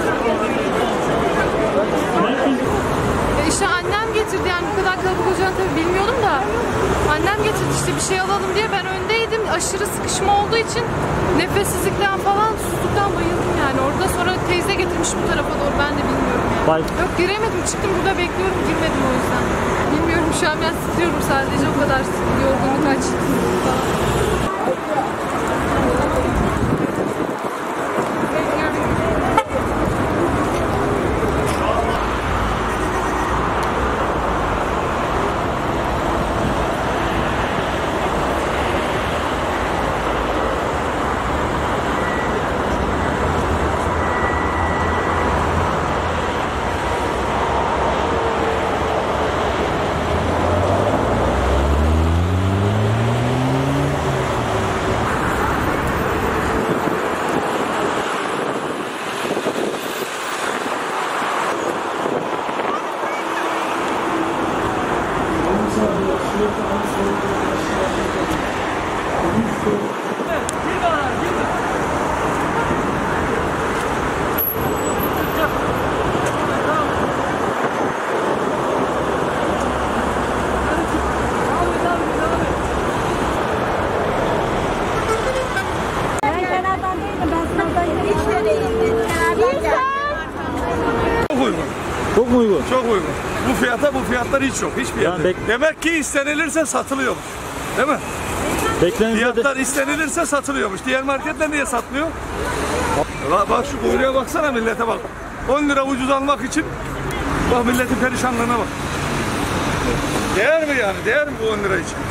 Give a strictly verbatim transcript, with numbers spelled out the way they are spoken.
İşte annem getirdi, yani bu kadar kalabalık olacağını tabii bilmiyordum da annem getirdi işte bir şey alalım diye. Ben öndeydim, aşırı sıkışma olduğu için nefessizlikten falan, susuzluktan bayıldım yani. Orada sonra teyze getirmiş bu tarafa doğru, ben de bilmiyorum yani. Bay. Yok, giremedim, çıktım burada bekliyorum, girmedim o yüzden. Bilmiyorum, şu an ben sıkılıyorum sadece, o kadar yorgunluk açtım falan. Çok mu uygun? Çok uygun. Bu fiyata bu fiyatlar hiç yok. Hiçbir yerde. Yani Demek ki istenilirse satılıyormuş. Değil mi? Beklenildi. Fiyatlar istenilirse satılıyormuş. Diğer marketler niye satmıyor? Bak, bak şu kuyruğa baksana, millete bak. on lira ucuz almak için bak milletin perişanlığına bak. Değer mi yani? Değer mi bu on lira için?